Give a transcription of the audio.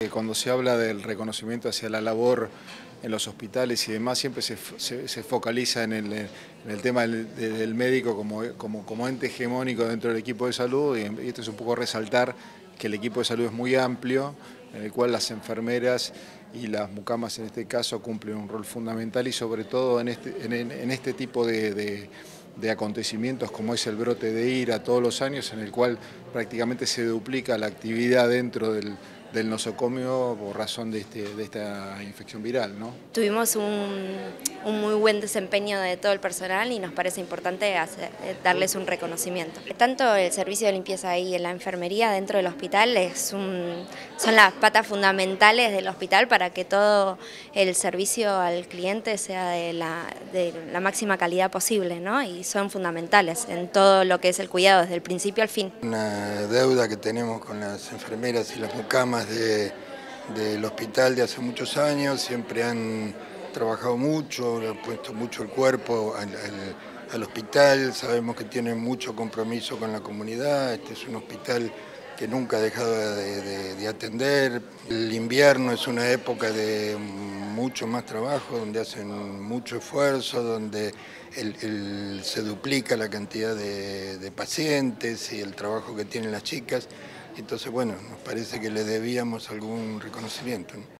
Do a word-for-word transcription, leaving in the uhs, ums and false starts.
Cuando se habla del reconocimiento hacia la labor en los hospitales y demás, siempre se, se, se focaliza en el, en el tema del, del médico como, como, como ente hegemónico dentro del equipo de salud, y, y esto es un poco resaltar que el equipo de salud es muy amplio, en el cual las enfermeras y las mucamas en este caso cumplen un rol fundamental, y sobre todo en este, en, en este tipo de, de, de acontecimientos como es el brote de IRA todos los años, en el cual prácticamente se duplica la actividad dentro del del nosocomio por razón de, este, de esta infección viral, ¿no? Tuvimos un, un muy buen desempeño de todo el personal y nos parece importante hacer, darles un reconocimiento. Tanto el servicio de limpieza y la enfermería dentro del hospital es un, son las patas fundamentales del hospital para que todo el servicio al cliente sea de la, de la máxima calidad posible, ¿no? Y son fundamentales en todo lo que es el cuidado desde el principio al fin. Una deuda que tenemos con las enfermeras y las mucamas de, del hospital de hace muchos años, siempre han trabajado mucho, han puesto mucho el cuerpo al, al, al hospital, sabemos que tienen mucho compromiso con la comunidad, este es un hospital que nunca ha dejado de, de, de atender. El invierno es una época de mucho más trabajo, donde hacen mucho esfuerzo, donde el, el, se duplica la cantidad de, de pacientes y el trabajo que tienen las chicas. Entonces, bueno, nos parece que le debíamos algún reconocimiento, ¿no?